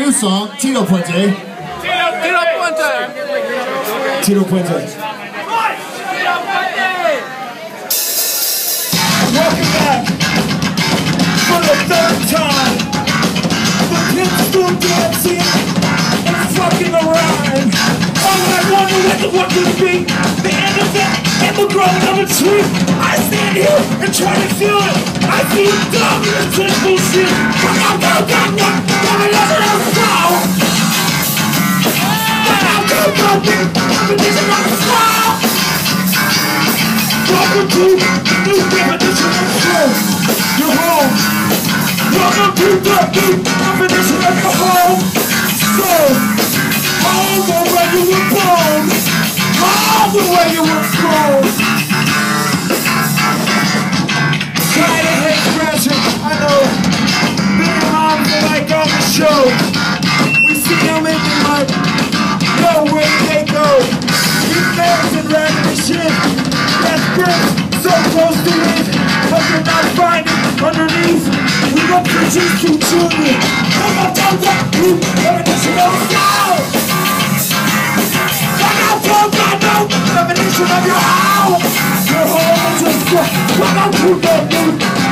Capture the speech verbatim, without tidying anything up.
new song, Tito Puente. Tito, Tito Puente. Tito Puente. Welcome back for the third time. The kids still dancing and fucking around. All I wonder what the what could be the end of that ever growing of a tree. I stand here and try to feel it. I feel dumb and this bullshit. Come on, go, go, go, go, let it all go. Come on, go, go, go, definition of the flow. Welcome to the new definition of flow. You're home. Welcome to the new definition of the home. So, all the way you were born, all the way you were born. Try to hate pressure, I know. Big moms are like on the show. We see them in the light, know where they go. These fans and random shit, that's bricks, so close to it, but you're not finding underneath. We got preachers to children. Come on, come on, you, definition of flow. Come on, come on, no, definition of your house. Your home is just, come on, to the new